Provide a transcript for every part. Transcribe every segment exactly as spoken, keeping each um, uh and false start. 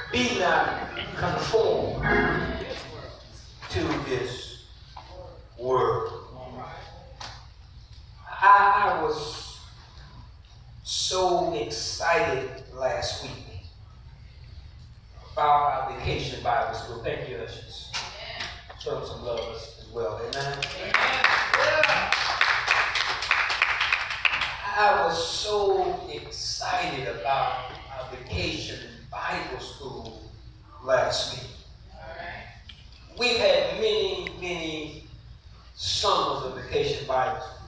Be not conformed to this world. I, I was so excited last week about our vacation Bible school. Thank you, ushers. Show them some love as well. Amen. I was so excited about our vacation Bible school last week. We've had many, many summers of vacation Bible school.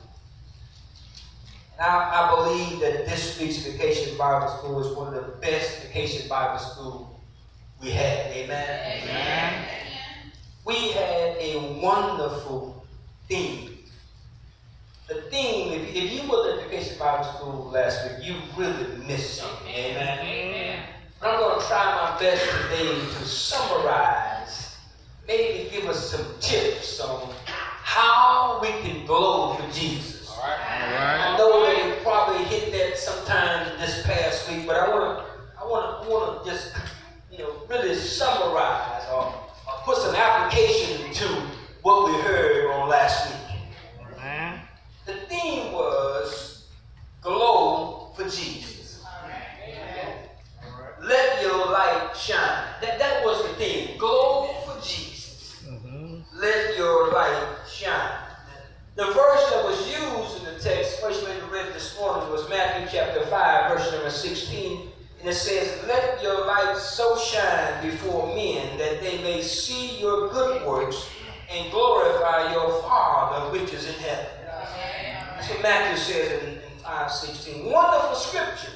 Now, I believe that this week's Vacation Bible School is one of the best Vacation Bible School we had. Amen? Amen. We had a wonderful theme. The theme, if, if you were at Vacation Bible School last week, you really missed something. Amen? Amen. I'm going to try my best today to summarize, maybe give us some tips on how we can glow for Jesus. All right. All right. I know that we probably hit that sometime this past week, but I want to, I want to, I want to just, you know, really summarize or, or put some application to what we heard on last week. All right. The theme was glow for Jesus. All right. All right. Let your light shine. That that was the theme. Glow for Jesus. Mm-hmm. Let your light shine. The verse that was used in the text, first we read this morning, was Matthew chapter five, verse number sixteen. And it says, let your light so shine before men that they may see your good works and glorify your Father which is in heaven. That's what Matthew says in, in five sixteen. Wonderful scripture.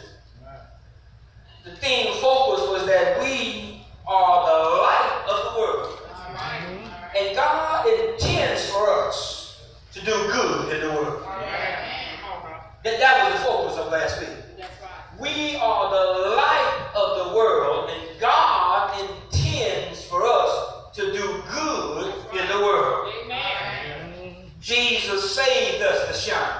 The theme focus was that we are the light of the world. And God intends for us to do good in the world. That, that was the focus of last week. We are the light of the world, and God intends for us to do good in the world. Amen. Jesus saved us to shine.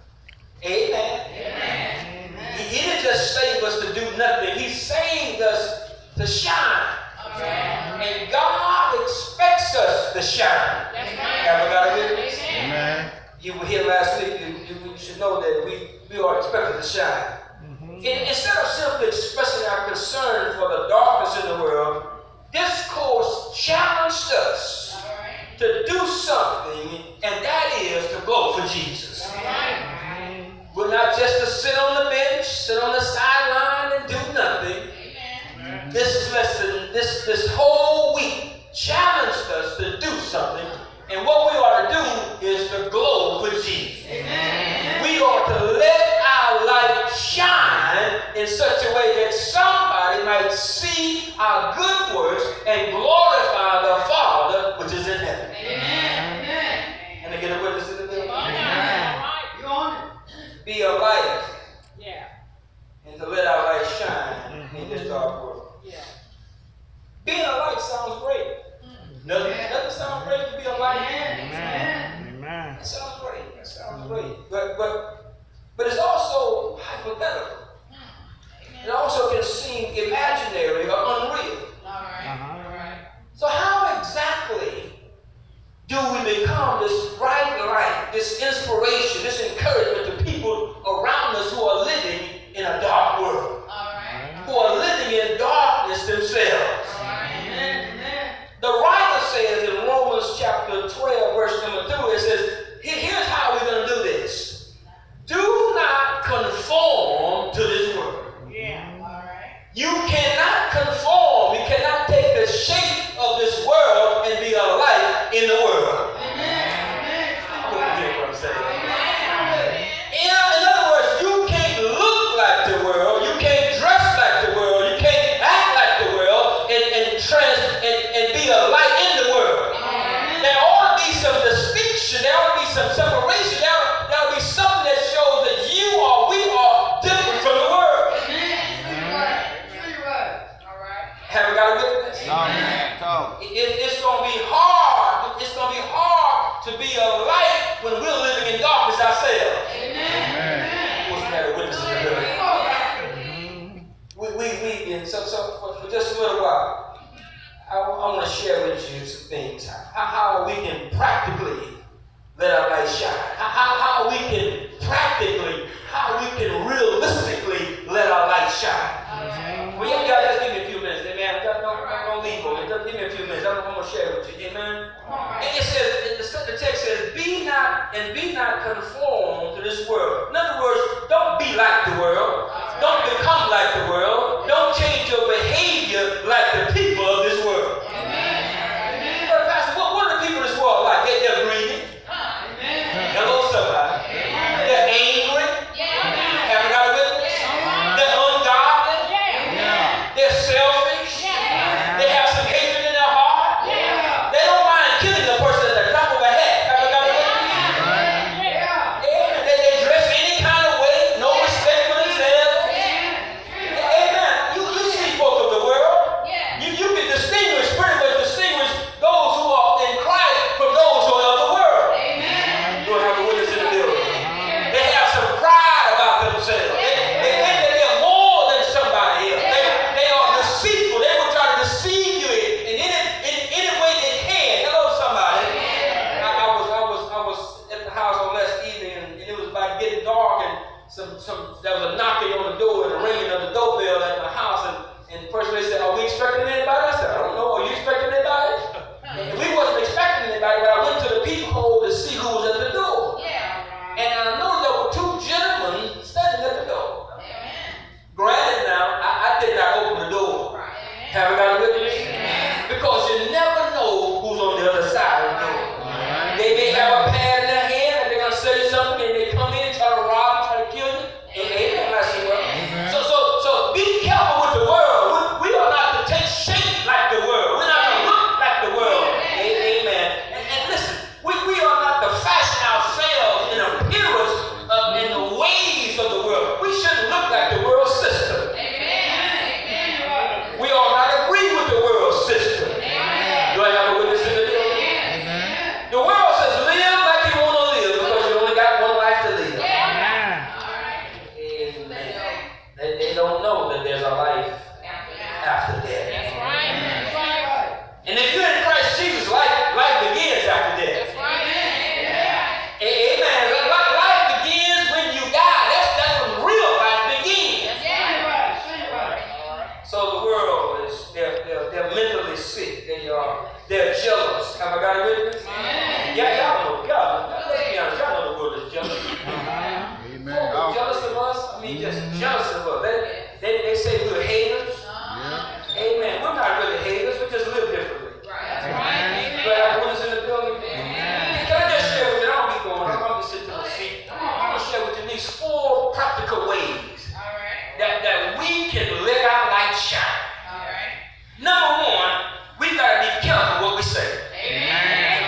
Amen. Amen. He, he didn't just save us to do nothing. He saved us to shine. Amen. And God expects us to shine. Have I got it with me? Amen. You were here last week. You, you, you should know that we, we are expected to shine. Mm-hmm. In, instead of simply expressing our concern for the darkness in the world, this course challenged us right. to do something, and that is to glow for Jesus. Right. We're not just to sit on the bench, sit on the sideline, and do nothing. Amen. This lesson, this, this whole week, challenged us to do something. And what we ought to do is to glow for Jesus. Amen. We ought to let our light shine in such a way that somebody might see our good works and glorify the Father which is in heaven. Amen. Can I get a witness in the middle? Amen. You on it? Be a light. Yeah. And to let our light shine mm-hmm. in this dark world. Yeah. Being a light sounds great. Doesn't it sound great to be a light? Amen. Amen. That sounds great. That sounds great. But but but it's also hypothetical. It also can seem imaginary or unreal. All right. Uh-huh. All right. So how exactly do we become this bright light, this inspiration, this encouragement to people around us who are living in a dark world? All right. Who are living in darkness themselves? All right. The writer says in Romans chapter twelve, verse number two, it says, here's how we're going to do this. Do not conform to this world. Yeah, all right. You cannot conform. You cannot take the shape of this world and be a light in the world. Amen. I hope you hear what I'm saying. Amen. In, in other words, you can't look like the world. You can't dress like the world. You can't act like the world and, and trans and, and be a light in the world. Amen. There ought to be some distinction. There ought to be some separation. There ought, there ought to be something that shows that you are, we are different from the world. Amen. Right. Right. All right. Have we got a witness? No, man. It, it, it's going to be hard. It's going to be hard to be a light when we're living in darkness ourselves. Amen. Amen. Wasn't that a witness in the building? We, we, we in And so, so for, for just a little while, I, I want to share with you some things. How, how we can practically let our light shine. How, how, how we can practically, how we can realistically let our light shine. Mm-hmm. Well, you guys just give me a few minutes. Amen. Don't, don't, don't leave on me. Just give me a few minutes. I'm, I'm going to share with you. Amen. And it says, the text says, be not and be not conformed to this world. In other words, don't be like the world. Don't become like the world. Don't change your behavior like the people of this world. Amen. But Pastor, what, what are the people of this world like? They, they're greedy. Hello, somebody. They're angry. Haven't got a witness? They're ungodly. They're selfish. They have some hatred in their heart. They don't mind killing the person at the top of the head. Haven't got a witness? Amen. They, they dress any kind of way. No respect for themselves. Amen. You, you see folk of the world. You, you can distinguish, pretty much distinguish those who are in Christ from those who are of the world. You don't have a witness in the building. They have some pride about themselves. They, they think that they're more than somebody else. They, they are deceitful. They will try to deceive you in any, in any way they can. Hello, somebody. I, I was I was I was at the house on last evening, and, and it was about getting dark, and some some there was a knocking on the door and a ringing of the doorbell at my house, and and the first lady said, "Are we expecting anybody?" I said, "I don't know. Are you expecting anybody?" And we wasn't expecting anybody, but I went to the peephole to see who was at the door. And I know there were two gentlemen standing at the door. Granted now, I, I did not open the door. Have I got a witness? Because you never know who's on the other side of the door. They may have a pad in their hand and they're going to say something, and they come in and try to rob, try to kill you. And amen, I say, well. So, so, so be careful with the world. We, we are not to take shape like the world. We're not to look like the world. Amen. And, and listen, we, we are not to fashion ourselves in appearance of, in the ways of the world. We shouldn't look like the world system. We ought not agree with the world system. Do I have a witness in the building? The world says live like you want to live because you only got one life to live. Amen. They, they don't know that there's a life after death. And if you're in Christ Jesus, life, life begins after death. Amen. Life begins when you die. That's, that's when real life begins. So the world is, they're, they're, they're mentally sick. They are, they're jealous. Have I got a witness? Yeah, y'all know. Y'all, let's be honest. Y'all know the world is jealous. Amen. Folks jealous of us. I mean, just jealous of us. They, they, they say we're haters. Amen. We're not really haters. We just live differently. Do I have witness in the building? Can I just share with you? I don't be going. I'm going to sit to the seat. I'm going to share with you these four practical ways that, that we can let our light shine. Number one, we got to be careful what we say. Amen.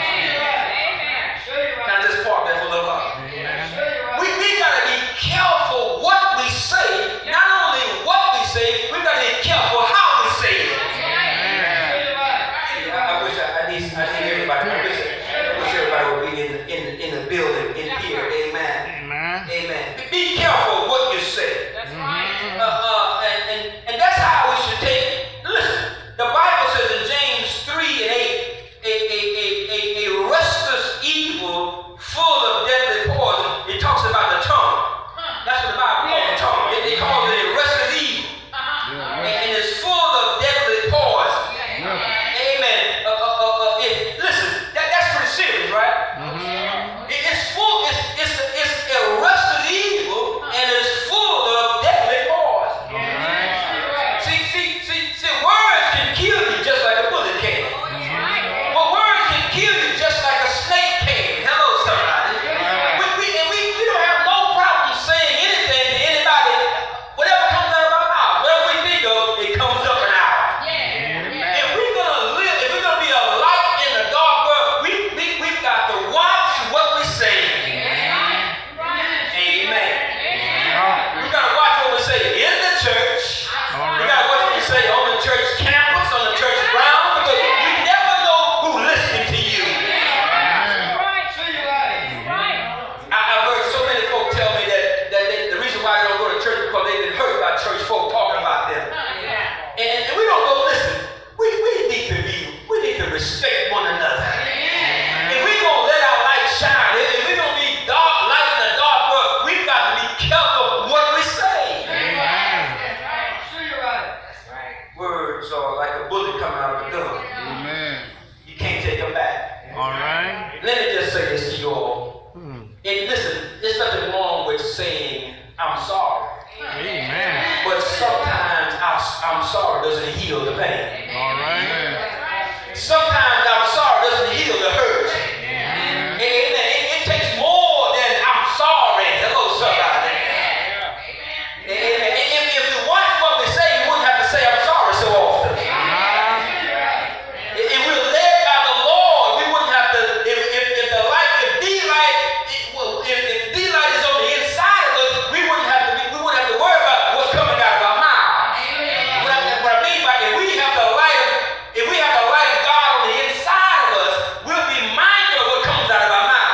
words are like a bullet coming out of a gun. Amen. You can't take them back. All right. Let me just say this to you all. Hmm. And listen, there's nothing wrong with saying, I'm sorry. Amen. But sometimes our, I'm sorry doesn't heal the pain. All right. Sometimes I'm sorry doesn't heal the hurt. Amen. It, it, it takes more than I'm sorry. Hello, somebody. Amen. Amen. If, if you watch what we say, you wouldn't have to say I'm sorry so often. Uh-huh. If, if we were led by the Lord, we wouldn't have to. If, if, if the light, if the light, if, well, if, if the light is on the inside of us, we wouldn't have to. Be, we wouldn't have to worry about what's coming out of our mouth. What I, what I mean by if we have the light, of, if we have the light of God on the inside of us, we'll be mindful of what comes out of our mouth.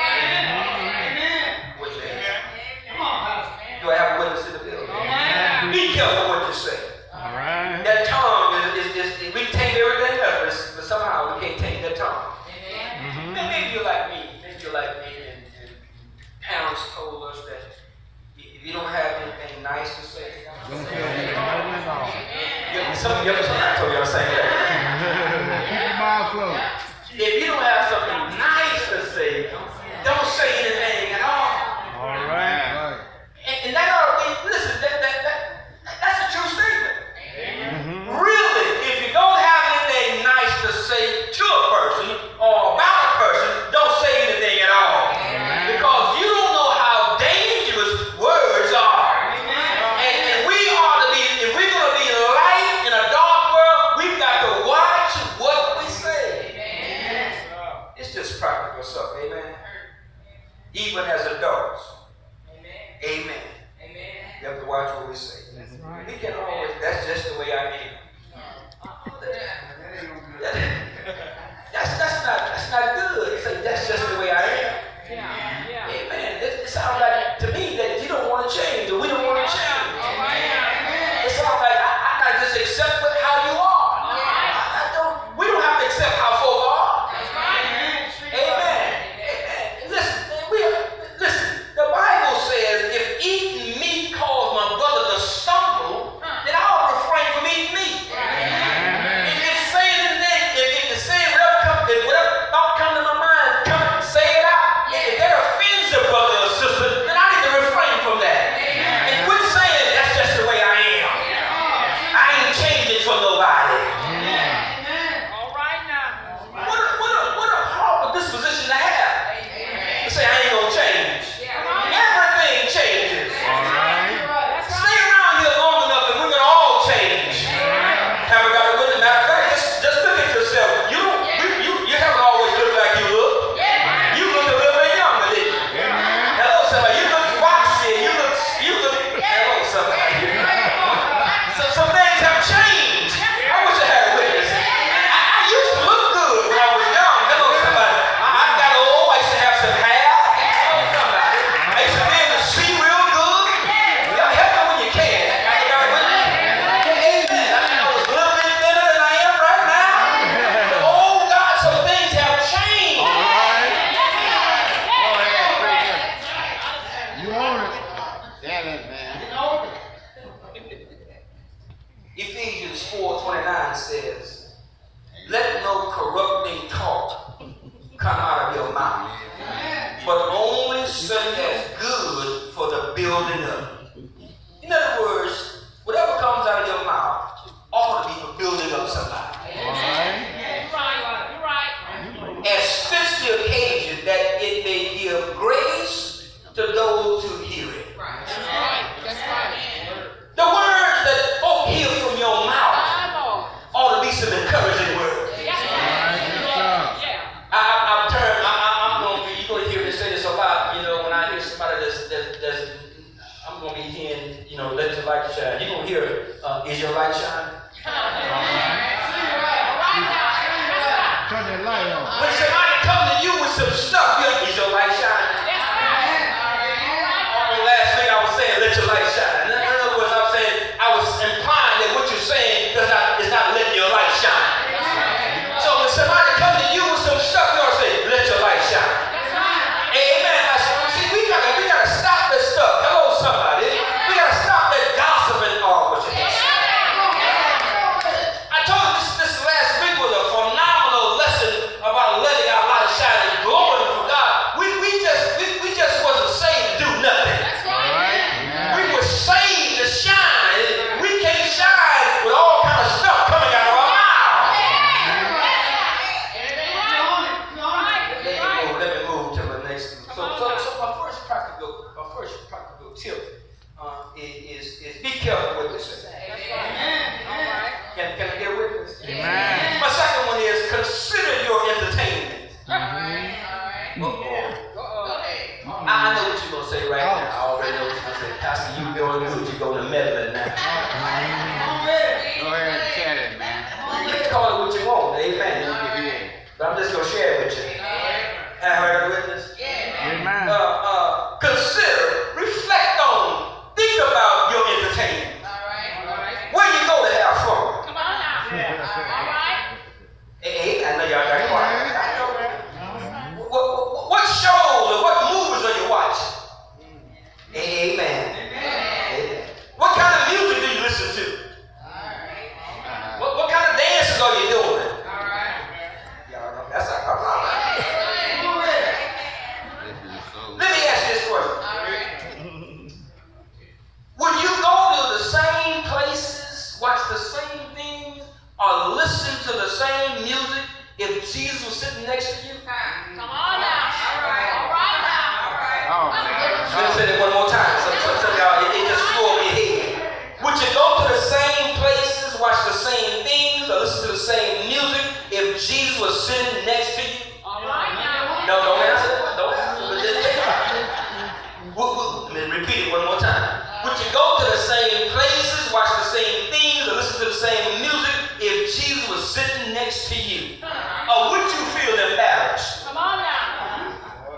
Do I have a witness in the building? Amen. Be careful what you say. All right. That tongue is, is, is, is we take everything else, but somehow we can't take that tongue. Mm-hmm. Maybe you're like me. Maybe you're like me, and, and parents told us that if you don't have anything nice to say, don't say anything at all. Some of you somebody told you I'm saying that. Keep your mouth closed. If you don't have something nice to say, don't say anything at all. All right. And, and that ought to be, listen, that, that, that, that's a true statement. Mm-hmm. Really, if you don't have anything nice to say to a person or about a person, don't say anything at all. Amen. Because you don't know how dangerous words are. And, and we ought to be, if we're going to be light in a dark world, we've got to watch what we say. Amen. It's just practical stuff, amen? Even as adults. Amen. Amen. You have to watch what we say. That's right. We can always, that's just the way I am. That's, that's, not, that's not good. Say, that's just the way I am. Yeah. Yeah. Amen. It, it sounds like to me that you don't want to change, or we don't want to change. It sounds like I, I got to just accept what, how you are. I, I don't, we don't have to accept how folk are. Amen. Amen. Listen, we listen. The Bible says, if eating meat cause my brother to stumble, then I'll refrain from eating meat. Amen. If it's saying anything, if, if it's saying whatever, come, if whatever thought comes to my mind, come say it out. If that offends a brother or sister, then I need to refrain from that. Amen. And quit saying that's just the way I am. I ain't changing for nobody. Amen. All right now. What a, what a, what a horrible disposition to have. To say I ain't gonna change. Everything changes. All right. Stay around here long enough and we're going to all change. Yeah. Haven't got a witness. Matter of fact, just, just look at yourself. You, yeah. you, you, you haven't always looked like you look. Yeah. You look a little bit younger, didn't you? Yeah. Hello, somebody. You look foxy. You look, you look, hello, somebody. So, some things have changed. I wish I had a witness. I, I used to look good when I was young. Hello, somebody. I, I got old. I used to have some hair. Hello, somebody. I used to be able to see real good. Y'all help me when you can. I got a witness. Amen. I think I was a little bit thinner than I am right now. But, oh, God, some things have changed. All right. You own it. Damn it, man. Ephesians four twenty-nine says, let no corrupting talk come out of your mouth, but only such as good for the building up. In other words, whatever comes out of your mouth ought to be for building up somebody. All right. You're right. You're right. As fits the occasion, that it may give grace to those who hear it. Right. That's right. That's right. The words that folk hear from your mouth ought to be some encouraging words. Yeah. I, I'm turned. I, I, I'm going. You're going to hear me say this a lot. You know, when I hear somebody that's, that's, that's I'm Can, can I get a witness? Amen. My second one is consider your entertainment. Mm-hmm. I, I know what you're going to say right now. I already know what you're going to say. Pastor, you doing good. You're going to meddling now. Go ahead and chat it, man. You can call it what you want. Amen. But I'm just going to share it with you. Have I heard a witness? Amen. Uh, uh, consider, reflect on, think about your entertainment. Where you go to have fun? Come on now. All right. Hey, I know y'all got quiet. What, what, what shows or what movies are you watching? Amen. Amen. What kind of music do you listen to? What, what kind of dances are you doing? Y'all know that's like a problem. Let me ask you this question. Would you go to the same places, watch the same things, or listen to the same music if Jesus was sitting next to you? Come on now. All right. All right now. Oh, man. Let me say that one more time. Some, some, some of y'all, it, it just flew over your head. Would you go to the same places, watch the same things, or listen to the same music if Jesus was sitting next to you? All right now. No, don't answer that. Don't answer. But just think about it. Would, would, let me repeat it one more time. Would you go to the same places, watch the same things, or listen to the same music if Jesus was sitting next to you? Or would you feel embarrassed? Come on now.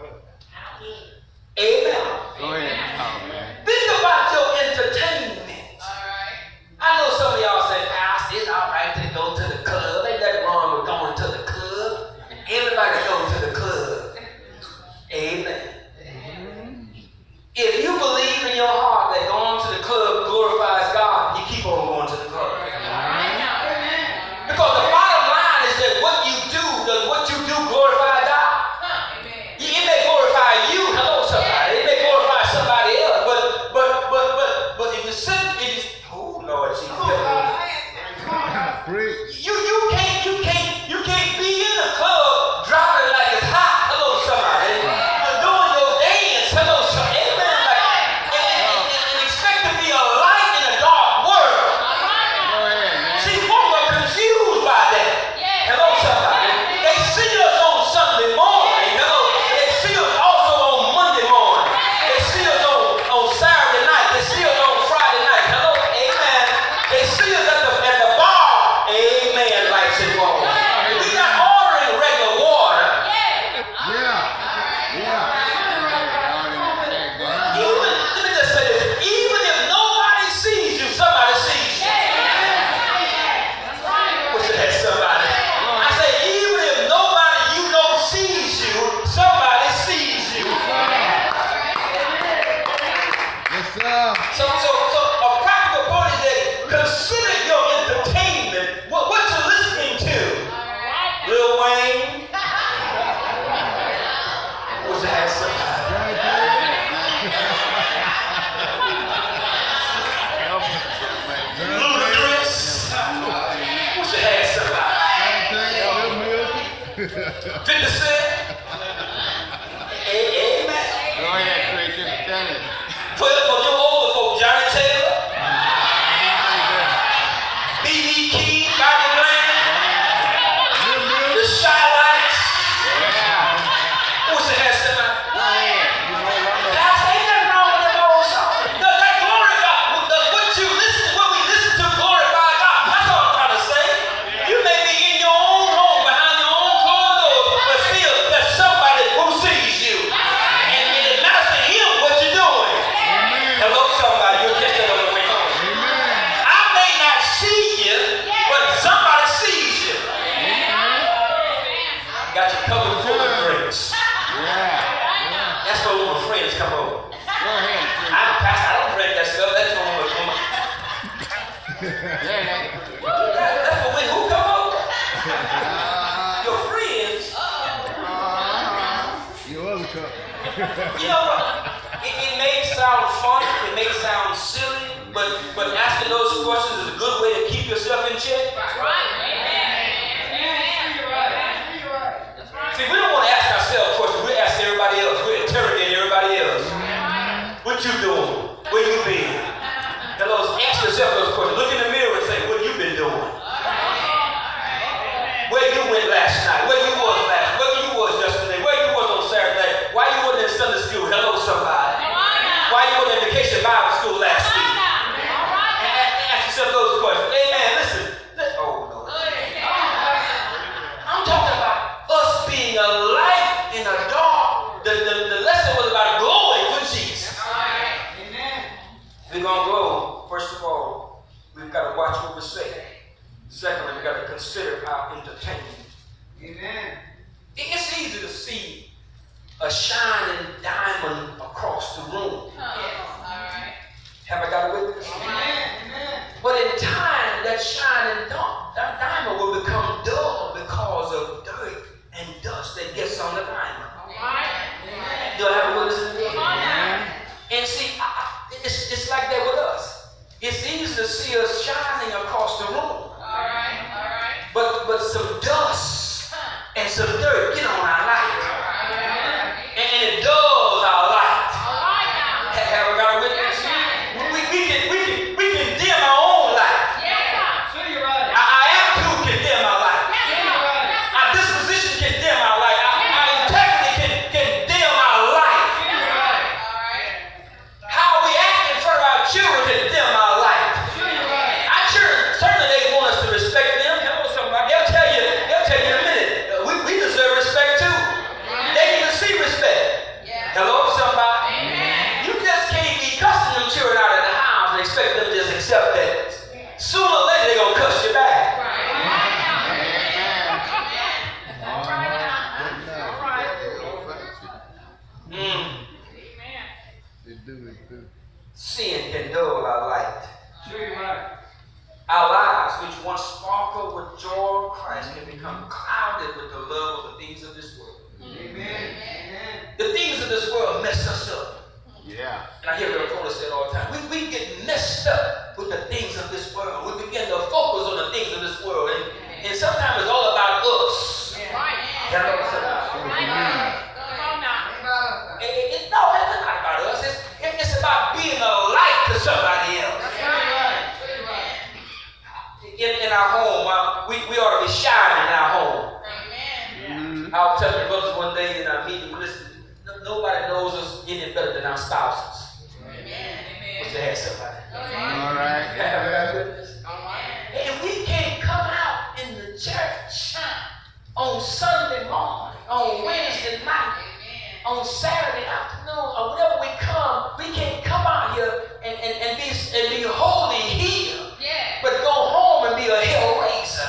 Amen. Go ahead and talk, man. Think about your entertainment. All right. I know some of y'all say, Pastor, it's all right to go to the club. Ain't nothing wrong with going to the club. Everybody goes to the club. Amen. If you believe in your heart that going to the club glorifies God, you keep on going to the club. Because the bottom line is that what you do, does what you do glorify God? It may glorify you, hello somebody. It may glorify somebody else, but but but but but if you sit, if you, oh Lord Jesus, you you can't you can't you can't be in the club dropping like it's hot, hello somebody. You're doing your dance, hello somebody. So, so, so a practical point is that consider your entertainment. What, what you're listening to. Lil Wayne. Wish I had somebody. Ludacris. Wish I had somebody. fifty Cent. Amen. Go ahead, preacher. Tell it. For, for your older folk, Johnny Taylor, B B King, Bobby Bland, the Shy Lights. Wish I had somebody. Guys, ain't nothing wrong with them old songs. Does that glorify? Does what you listen, what we listen to glorify God? That's all I'm trying to say. You may be in your own home, behind your own closed doors, but still, there's somebody who sees you. And it matters to him what you're doing. Hello, somebody. You'll catch that on the way home. Amen. I may not see you, but somebody sees you. Got you covered full of drinks. Yeah. That's for when my friends come over. Go ahead, preacher. I don't pass. I don't drink that stuff. That's for when come over. Yeah. That- That's for when who come over? Your friends. Your other cup. You know what? It, it may sound fun. It may sound silly, but but asking those questions is a good way to keep yourself in check. See, we don't want to ask ourselves questions. We ask everybody else. We interrogate everybody else. What you doing? Where you been? Hello, ask yourself those questions. Look in the mirror and say, what you been doing? watch what we say. Secondly, we got to consider our entertainment. Amen. It's easy to see a shining diamond across the room. Have I got a witness? Amen. But in time, that shining dark, that diamond will become dull because of dirt and dust that gets on the diamond. Do I have a witness? And see, I, I, it's, it's like that with us. It's easy to see us shining across the room. But, but some dust and some dirt get on our light. And, and it dulls our light. Have I got a witness? We, we, can, we, can, we can dim our own light. Our, our attitude can dim our light. Our disposition can dim our light. Our, our integrity can, can dim our light. How we act in front of our children can dim our light. Our children, certainly they want us to respect them. Hello, somebody. They'll tell you, they'll tell you in a minute, uh, we, we deserve respect too. They need to see respect. Hello, somebody. You just can't be cussing them children out of the house and expect them to just accept that. Sooner or later they're gonna cuss you back. Mm. Sin can dull our light. Our lives, which once sparkled with joy of Christ, can become clouded with the love of the things of this world. Amen. The things of this world mess us up. Yeah. And I hear Reverend Fuller say it all the time. We, we get messed up with the things of this world. We begin to focus on the things of this world. And, and sometimes it's all about us. Hello, somebody. It, it, it, no, it's not about us. It's, it, it's about being a light to somebody else. In, in our home, uh, we, we ought to be shining in our home. Mm-hmm. I was telling the brothers one day in our meeting, listen, no, nobody knows us any better than our spouses. What's the head, somebody? All right. And we can't come out in the church on Sunday morning, on Wednesday night, on Saturday afternoon, or whenever we come, we can't come out here and, and, and, be, and be holy here, but go home and be a hell raiser.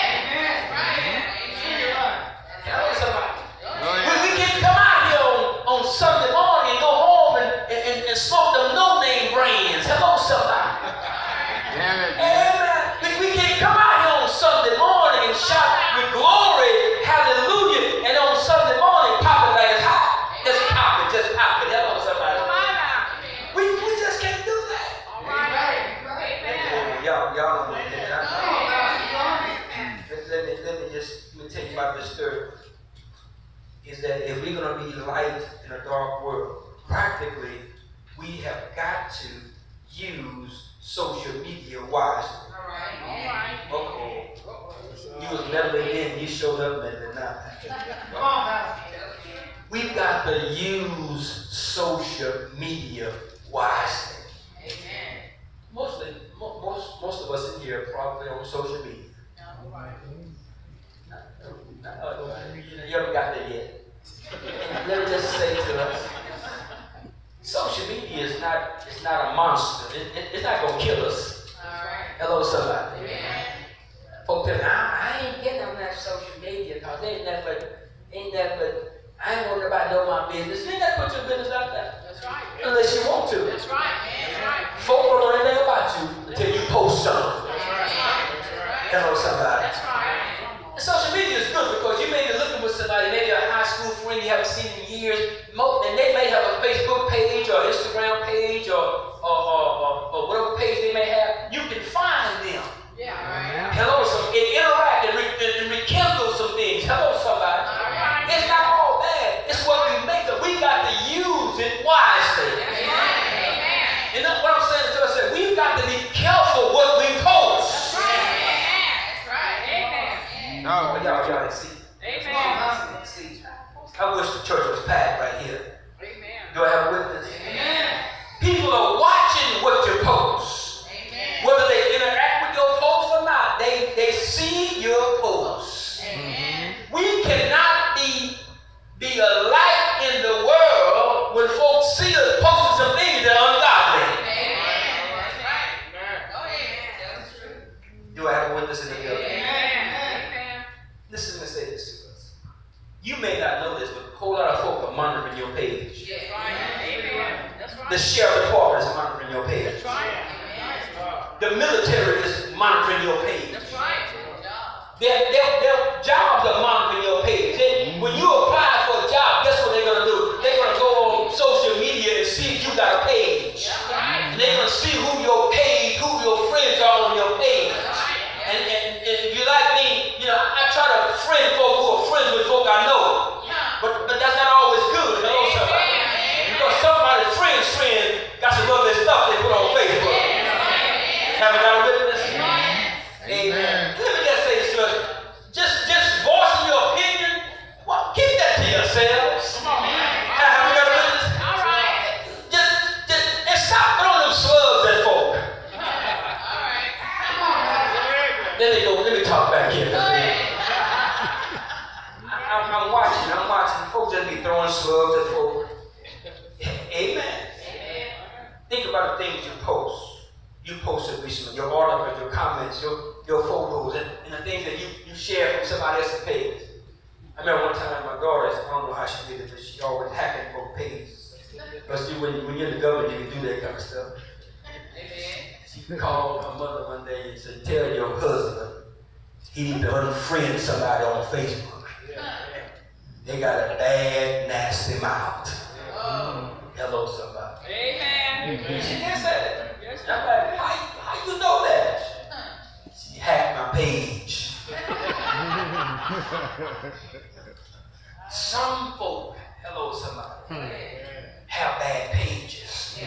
Hello, somebody. We, we can't come out here on, on Sunday morning and go home and, and, and smoke them no-name brands. Hello, somebody. Damn it. Amen. We, we can't come out here on Sunday morning and shout with glory, hallelujah, and on Sunday morning pop it like it's hot. Just pop it, just pop it. Hello, somebody. We, we just can't do that. Y'all, y'all don't know that. Let, let, me, let me just let me tell you about this story. Is that if we're going to be light in a dark world, practically, we have got to use social media wisely. Uh-oh. You was meddling in, you showed up meddling now. We've got to use social media wisely. Mostly, mo most, most of us in here are probably on social media. You haven't got there yet. Let me just say to us, social media is not, it's not a monster. It, it, it's not going to kill us. Hello, somebody. Folks tell me, I, I ain't getting on that social media because they ain't never, ain't never, I ain't worried about know my business. You ain't got to put your business out there. Unless you want to. That's right, man. That's right. Folk don't know anything about you until you post something. Hello, somebody. That's right. And social media is good because you may be looking with somebody, maybe a high school friend you haven't seen in years, and they may have a Facebook page or Instagram page or, or, or, or, or whatever page they may have. You can find them. Yeah, right. Hello, some, and interact and, re, and rekindle some things. Hello, somebody. Right. It's not all bad. It's what we make of. We got to use it wisely. That's right. Amen. And that's what I'm saying to us. We've got to be careful what we post. That's right. That's right. Amen. No. But y'all, y'all didn't see. Amen. See, I wish the church was packed right here. Amen. Do I have a witness? Amen. People are watching what you post. Amen. Whether they interact with your post or not, they, they see your post. Amen. We cannot be, be a light in the world when folks see us posting some things that are ungodly. Amen. That's right. Go ahead. That's true. witness in the building? Amen. Listen, let me say this to us. You may not know this, but a whole lot of folk are monitoring your page. That's right. Amen. That's right. The sheriff department is monitoring your page. That's right. The military is monitoring your page. That's right. Their, their, their jobs are monitoring your page. They, when you apply for a job, guess what they're going to do? They're going to go on social media and see if you got a page. That's right. And they're going to see who your page, who your friends are on your page. And, and, and if you like me, you know, I, I try to friend folk who are friends with folk I know. But, but that's not always good. Hello, somebody. Because somebody's friend's friend got some other stuff they put on Facebook. Haven't got a witness? Amen. Let me just say this to us. Just, just voicing your opinion, well, keep that to yourselves. Have you got a witness? All right. Just, just, and stop throwing them slugs at folk. All right. Come on. Let me go, let me talk back here. I, I'm, I'm watching, I'm watching. Folks just be throwing slugs at folk. Amen. Think about the things you post. You posted recently, your articles, your comments, your, your photos, and, and the things that you, you share from somebody else's page. I remember one time my daughter, I don't know how she did it, but she always hacking for pages. But see, when, when you're in the government, you can do that kind of stuff. She called her mother one day and said, tell your husband he need to unfriend somebody on Facebook. They got a bad, nasty mouth. Hello, somebody. Amen. She did say that. I'm like, how, how you know that? She hacked my page. Some folk, hello somebody, have bad pages.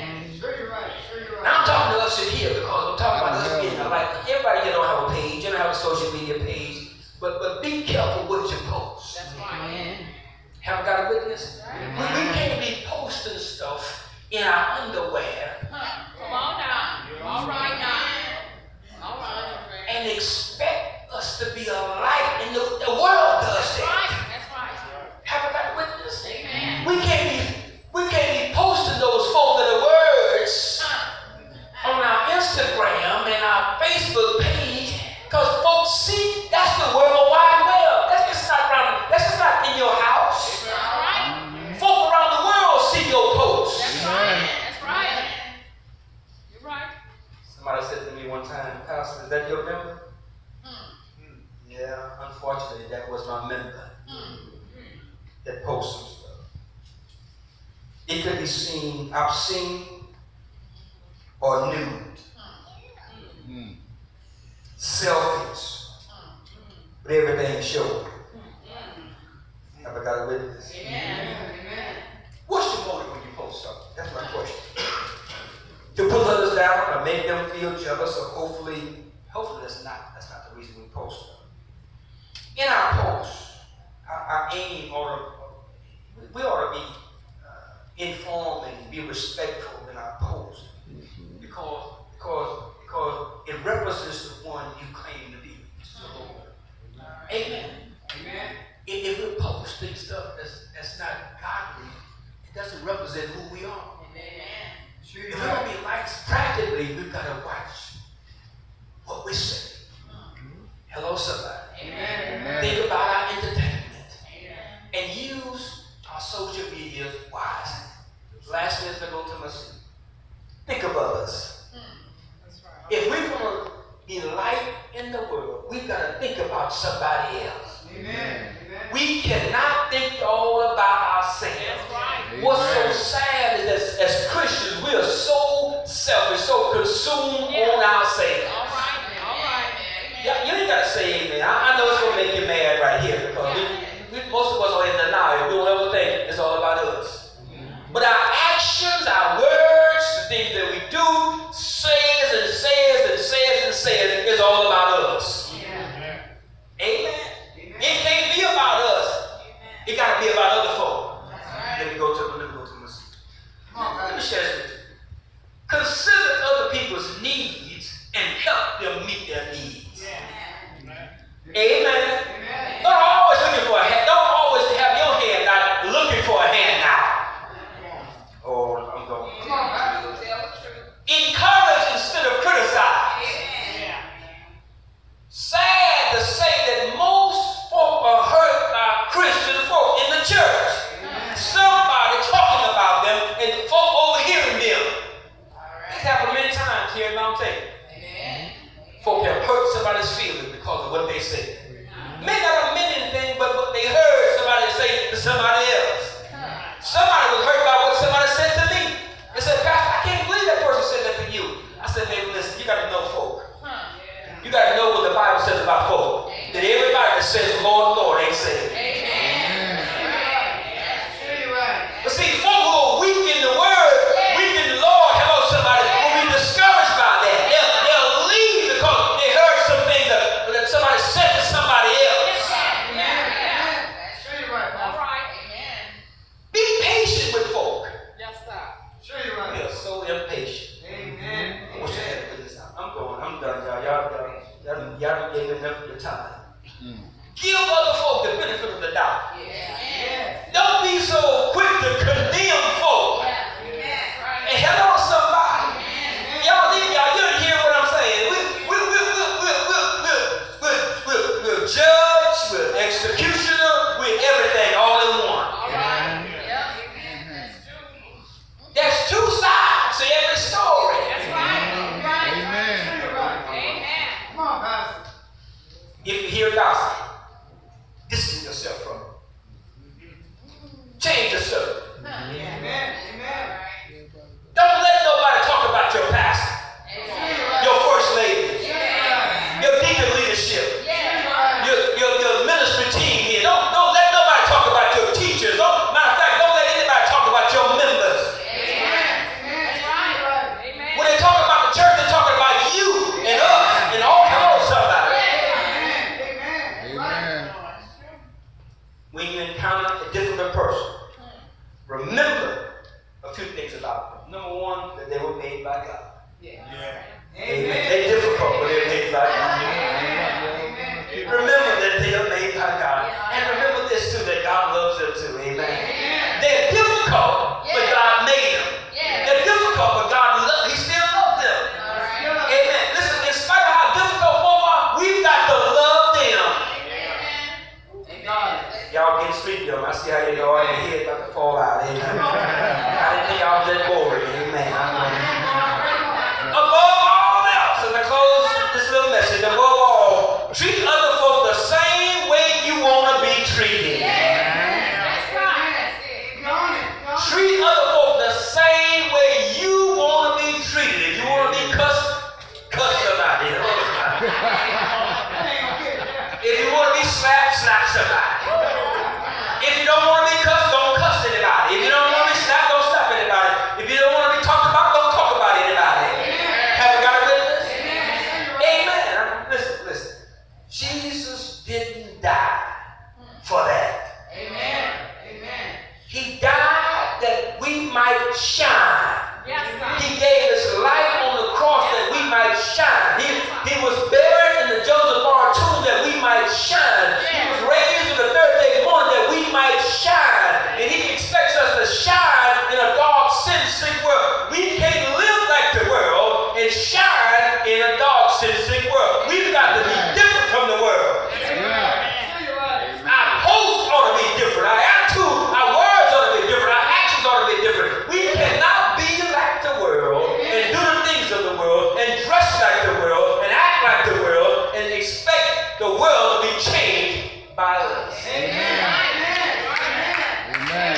Now I'm talking to us in here because I'm talking about us being like everybody you don't have a page, you don't have a social media page, but but be careful what you post. That's right. Haven't got a witness? We, we can't be posting stuff in our underwear. Come on now. All right now. All right. And expect us to be a light in the, the world does That's it. right. That's right. Have I got a witness? Amen. We can't be we can't be posting those four little words on our Instagram and our Facebook page because folks see that's the World Wide Web. That's just not around, that's just not in your house. All right. Folk around the world see your posts. That's right. That's right. You're right. Somebody said to me one time, Pastor, is that your member? Hmm. Yeah, unfortunately, that was my member that posts some stuff. It could be seen obscene or nude, Mm. selfies, but everything showed. Have I got a witness? Amen. What's your motive when you post something? That's my question. To put others down or make them feel jealous, or hopefully, hopefully that's not that's not the reason we post them. In our posts, our, our aim ought to, we ought to be uh, informed and be respectful in our posts because because because it represents the one you claim to be. So, amen. Amen. If, if we're posting stuff that's that's not godly, it doesn't represent who we are. Amen. If we're going to be lights, practically, we've got to watch what we say. Hello, somebody. Amen. Think about our entertainment Amen. and use our social media wisely. Last minute, I go to my seat. Think of others. That's right. If we're going to be light in the world, we've got to think about somebody else. Amen. We cannot think all about ourselves. That's right. What's so sad is that as Christians, we are so selfish, so consumed Yeah. on ourselves. All right. All right. Amen. Yeah, you ain't got to say amen. I, I know it's going to make you mad right here because we, we, most of us are in denial. We don't ever think it's all about us. But our actions, our words, the things that we do, says and says and says and says is all about us. Yeah. Amen. It can't be about us. It got to be about other folk. Let me go to let me go to my seat. Let me share this with you. Consider other people's needs and help them meet their needs. Amen. Don't always looking for a hand. Don't always have your hand out looking for a hand now. Oh, I'm going. Encourage instead of criticize. because of what they said. May not have meant anything, but what they heard somebody say to somebody else. Somebody was hurt by what somebody said to me. They said, Pastor, I can't believe that person said that to you. I said, baby, listen, you got to know folk. You got to know what the Bible says about folk. That everybody that says, Lord, Lord, ain't saved. But see, folk who are weak in the word, weak in the Lord, hello, somebody, will be discouraged by that. They'll, they'll leave because they heard some things that, that somebody said to somebody else. Be patient with folk. We are so impatient. Amen. I wish I had to put this out. I'm going. I'm done, y'all. Y'all, y'all, y'all, y'all gave me enough of your time. Mm. Give other folk the benefit of the doubt. Yeah. Don't be so quick to condemn folk. Yeah. And hello, somebody. Yeah. Y'all, y'all, you didn't hear what I'm saying. We, we, we, we, we, we, we, we, we, we'll judge, we'll executioner, with everything all in one. There's two sides to every story. That's right. Right. Amen. Amen. Come on, Pastor. If you hear gospel, distance yourself from it. Change yourself. Amen. Amen. Don't let nobody talk about your pastor, your first lady, your deacon leadership, your, your, your ministry team here. Don't, don't let nobody talk about your teachers. Don't, matter of fact, don't let anybody talk about your members. When they talk about the church, they're talking about you and us and all hello somebody. Amen. When you encounter a difficult person, remember a few things about them. Number one, that they were made by God. Yeah. Amen. They're difficult, but they're made by God. Amen. Remember that they are made by God. And remember this too, that God loves them too. Amen. They're difficult, but God made them. They're difficult, but God loves them. He still loves them. Amen. Listen, in spite of how difficult folk are, we've got to love them. Amen. Y'all getting sleepy on. I see how you go on your head about to fall out. Amen. I didn't think y'all was that boring. Amen. Above all else, as I close this little message, above all, treat other folk the same way you want to be treated. That's right. Treat other folk the same way you want to be treated. If you want to be cussed, cuss somebody. If you want to be slapped, slap somebody. If you don't want to be cussed, don't cuss anybody. If you don't want to be slapped, don't slap anybody. If you don't want to be talked about, don't talk about anybody. Have you got a witness? Amen. Listen, listen. Jesus didn't die for that. Amen. Amen. He died that we might shine. Yes, he gave his life on the cross that we might shine. He, he was buried in the Joseph Bar tomb that we might shine. He was raised on the third day morning that we might shine. And he expects us to shine in a dark, sin-sick world. We can't live like the world and shine in a dark, sin-sick world. We've got to be different from the world. Our posts ought to be different. Our attitude, our words ought to be different. Our actions ought to be different. We cannot be like the world and do the things of the world and dress like the world and act like the world and expect the world to be changed by us. Amen. Amen.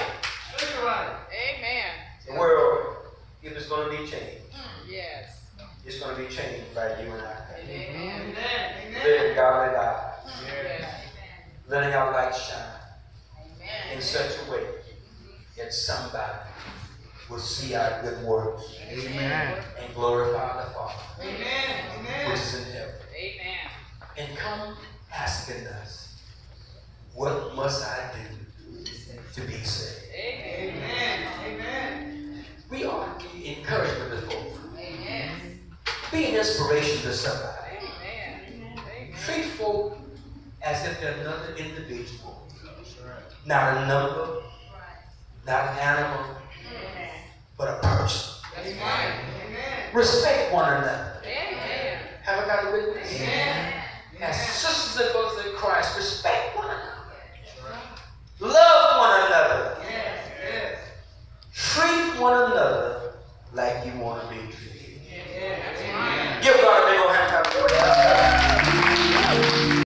Amen. The world, if it's going to be changed, yes, it's going to be changed by you and I. Amen. Living godly lives. Yes. Letting our light shine. Amen. In such a way that somebody will see our good works. Amen. And glorify the Father. Amen. Which is in heaven. Amen. And come asking us, what must I do to be saved? Amen. Amen. We ought to be encouragement to folk. Amen. Be an inspiration to somebody. Amen. Treat folk as if they're another individual. Not a number, not an animal, but a person. Amen. Respect one another. Amen. Have I got a witness? Amen. As sisters and brothers in Christ, respect one another. Love one another. Yes. Yes. Treat one another like you want to be treated. Yes. Give God a